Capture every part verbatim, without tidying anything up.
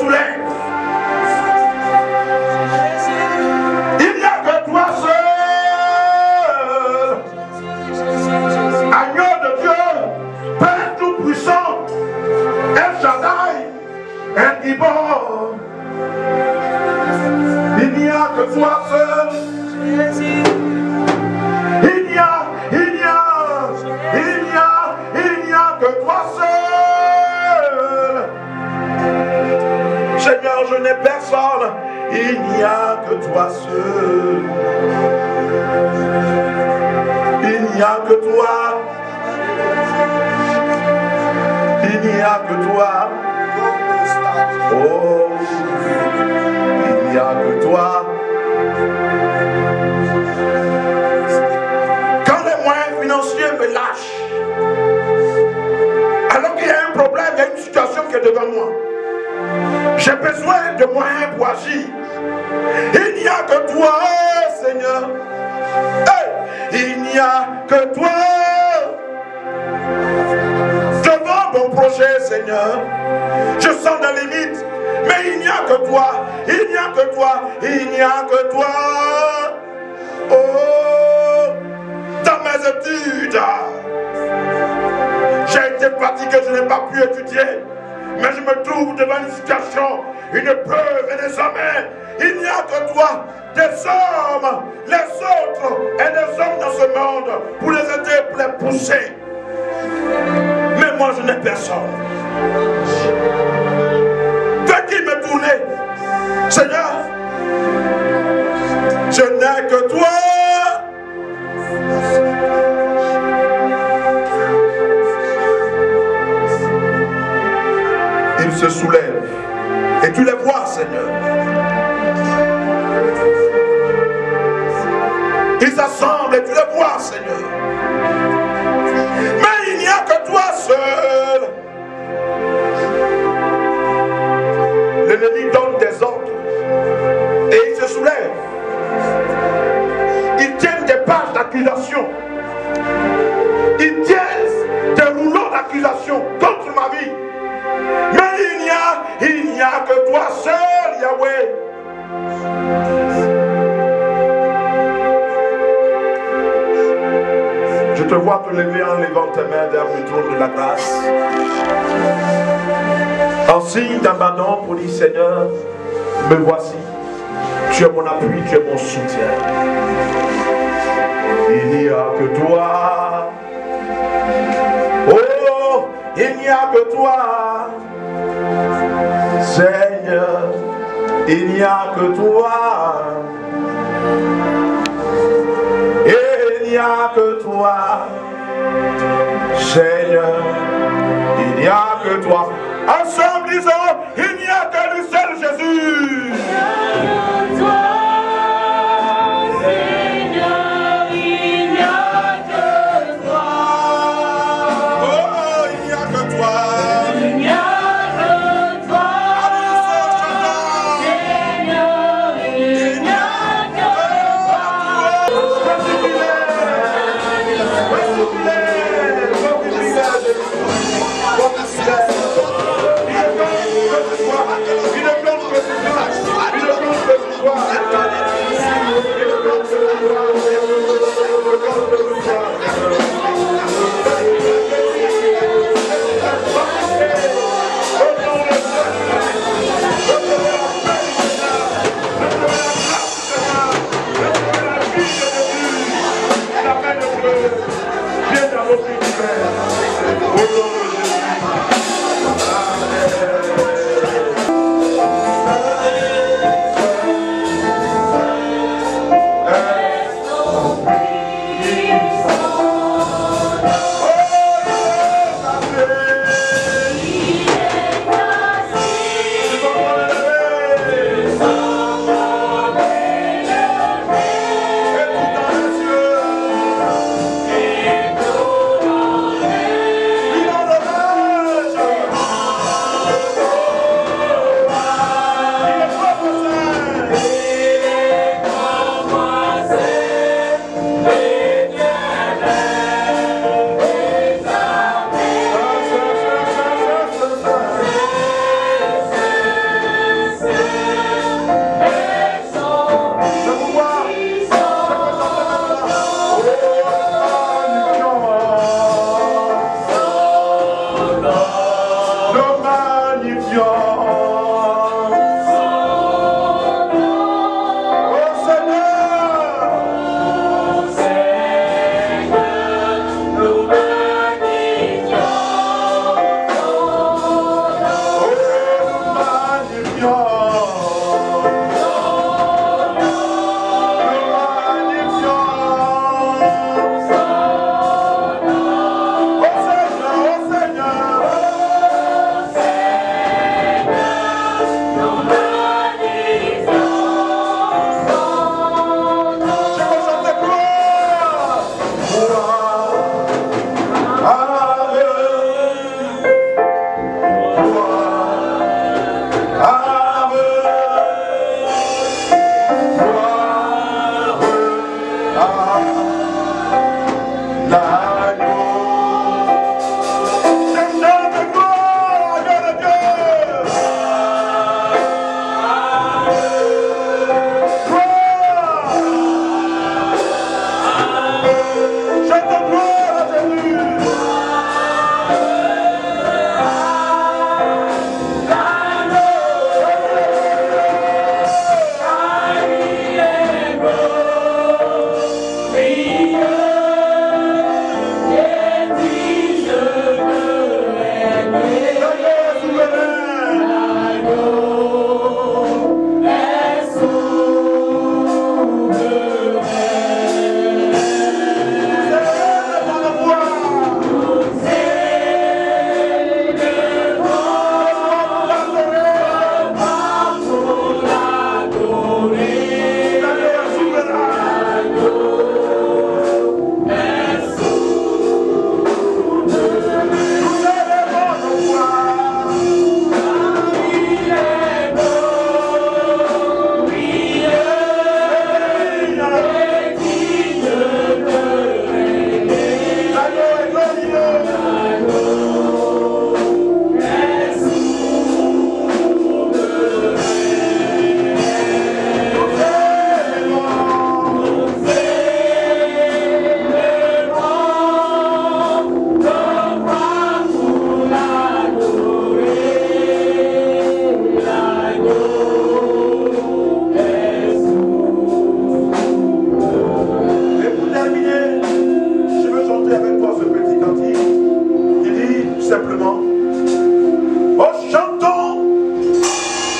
soulève. Il n'y a que toi seul. Agneau de Dieu, Père tout-puissant, El Shaddai, El Gibor. Il n'y a que toi seul. Il n'y a, il n'y a, il n'y a, il n'y a que toi seul. Seigneur, je n'ai personne. Il n'y a que toi seul. Il n'y a que toi. Il n'y a que toi. Oh, il n'y a que toi. Quand les moyens financiers me lâchent, alors qu'il y a un problème, il y a une situation qui est devant moi, j'ai besoin de moyens pour agir. Il n'y a que toi, Seigneur. Hey, il n'y a que toi. Devant mon projet, Seigneur, je sens des limites, mais il n'y a que toi. Il n'y a que toi. Il n'y a que toi. Oh, dans mes études, j'ai été fatigué, je n'ai pas pu étudier. Mais je me trouve devant une situation, une preuve et des hommes. Il n'y a que toi, des hommes, les autres et des hommes dans ce monde pour les aider, pour les pousser. Mais moi je n'ai personne. Fais-qu'il me tourner, Seigneur. Je n'ai que toi. Ils se soulèvent et tu les vois, Seigneur. Ils s'assemblent et tu les vois, Seigneur. Mais il n'y a que toi seul. L'ennemi donne des ordres et ils se soulèvent. Ils tiennent des pages d'accusation. Ils tiennent des rouleaux d'accusation contre ma vie. Mais il n'y a, il n'y a que toi seul, Yahweh. Je te vois te lever en levant tes mains vers le trône de la grâce. En signe d'abandon pour dire, Seigneur, me voici. Tu es mon appui, tu es mon soutien. Il n'y a que toi. Oh, il n'y a que toi. Seigneur, il n'y a que toi. Il n'y a que toi. Seigneur, il n'y a que toi. Ensemble disons, il n'y a que le seul Jésus.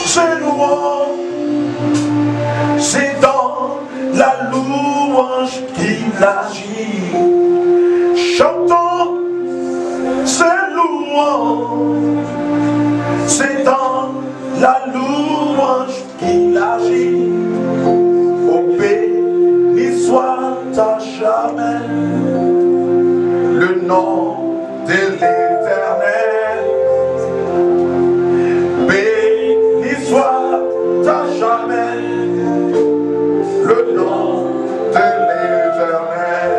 c'est louange, c'est dans la louange qu'il agit. Chantons, c'est louange, c'est dans la louange qu'il agit. Ô béni soit à jamais le nom de l'Éternel. Béni soit à jamais le nom de l'Éternel.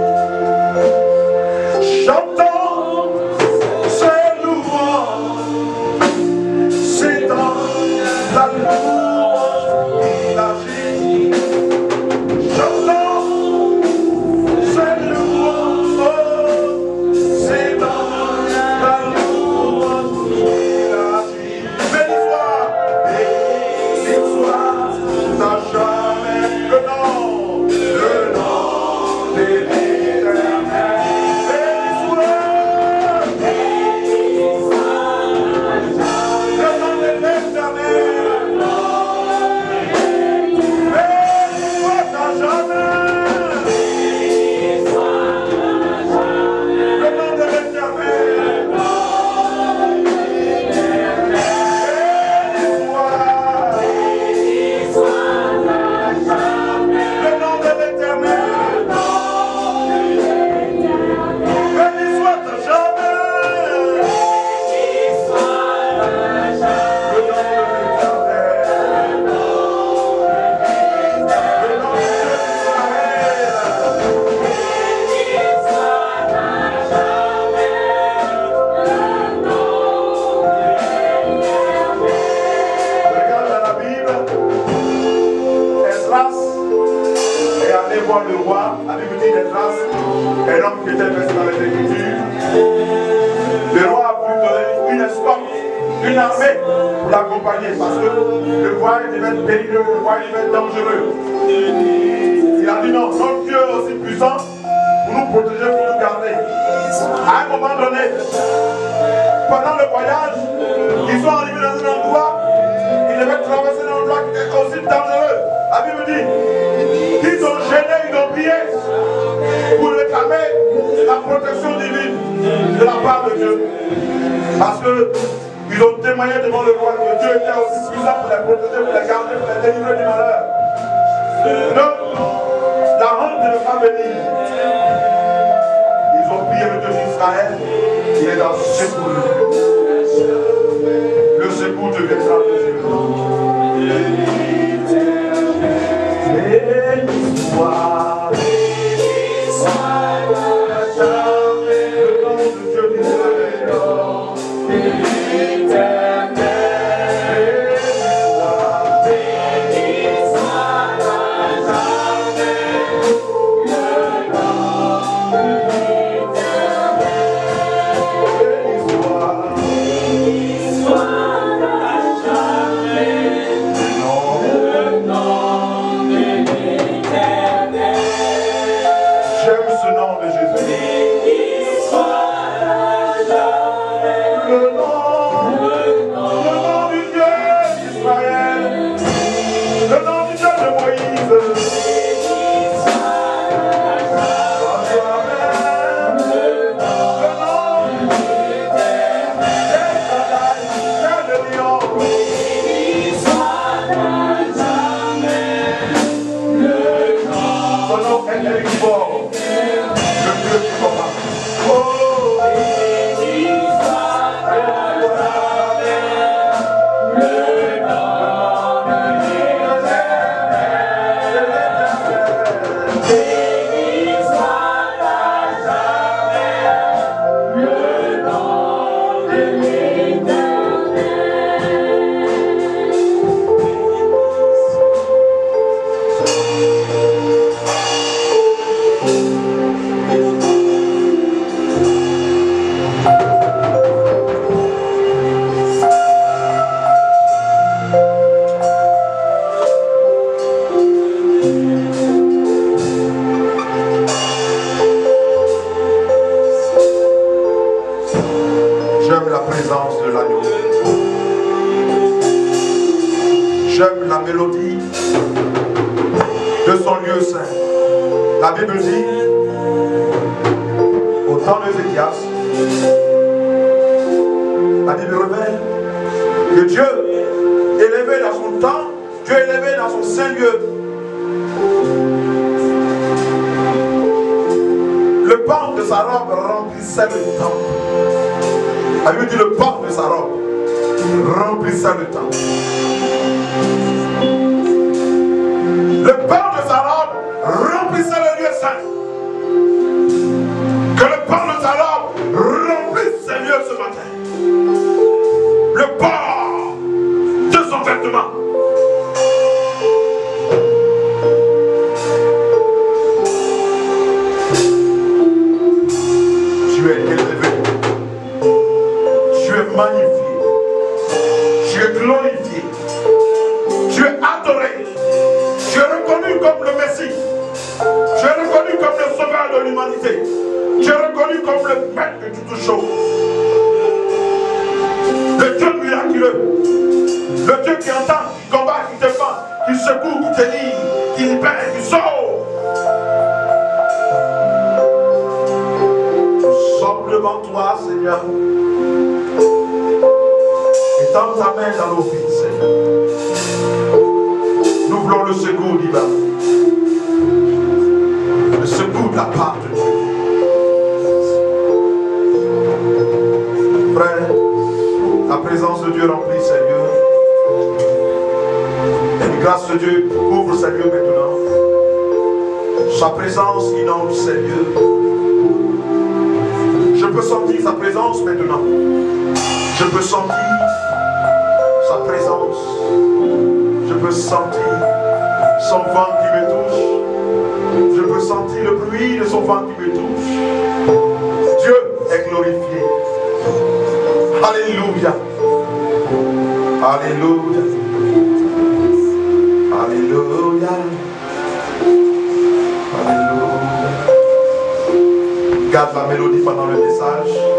Chantons ses louanges, c'est dans la louange qu'il agit. Chantons ses louanges, c'est dans la louange qu'il agit. Béni soit, béni soit à jamais le nom, le nom de l'Éternel. Béni soit, béni soit le nom de l'Éternel. Béni soit à jamais le nom de l'Éternel. Béni soit le nom de l'Éternel. Béni soit à jamais le nom de l'Éternel. Le nom de l'Israël. Regarde dans la Bible, Esdras est allé voir le roi. La Bible dit d'Esdras, un homme qui était resté dans les Écritures. Le roi a voulu donner une escorte, une armée pour l'accompagner parce que le voyage devait être périlleux, le voyage devait être dangereux. Il a dit non, notre Dieu est aussi puissant pour nous protéger, pour nous garder. À un moment donné, pendant le voyage, ils sont arrivés dans un endroit, ils devaient traverser un endroit qui est aussi dangereux. La Bible dit, ils ont gêné, ils ont prié pour réclamer la protection divine de la part de Dieu. Parce que ils ont témoigné devant le roi que Dieu était aussi puissant pour les protéger, pour les garder, pour les délivrer du malheur. Donc, la honte ne pas venir. Ils ont prié le Dieu d'Israël, il est dans le secours. Le secours deviendra de Dieu. Béni soit, béni soit jamais le nom de Dieu d'Israël. Soit J'aime la mélodie de son lieu saint. La Bible dit, au temps d'Ézéchias, la Bible révèle que Dieu élevé dans son temps, Dieu élevé dans son saint lieu. Le pan de sa robe remplissait le temple. La Bible dit le pan de sa robe remplissait le temple. Le pan de sa robe remplissait le lieu saint. Que le pan de sa robe remplisse ses lieux ce matin. Le pan de son vêtement. Tu es élevé. Tu es magnifié. Tu es glorifié. Tu es adoré. Tu es reconnu comme le Messie. Tu es reconnu comme le sauveur de l'humanité. Tu es reconnu comme le maître de toutes choses. Le Dieu miraculeux. Le Dieu qui entend, qui combat, qui défend, qui secoue, qui te livre, qui libère, qui sauve. Nous sommes devant toi, Seigneur. Étends ta main dans nos vies, Seigneur. Nous voulons le secours divin. Le secours de la part de Dieu. Frère, la présence de Dieu remplit ces lieux. Et la grâce de Dieu couvre ces lieux maintenant. Sa présence inonde ces lieux. Je peux sentir sa présence maintenant. Je peux sentir sa présence. Je peux sentir son vent qui me touche. Je peux sentir le bruit de son vent qui me touche. Dieu est glorifié. Alléluia. Alléluia. Alléluia. Alléluia. Garde la mélodie pendant le message.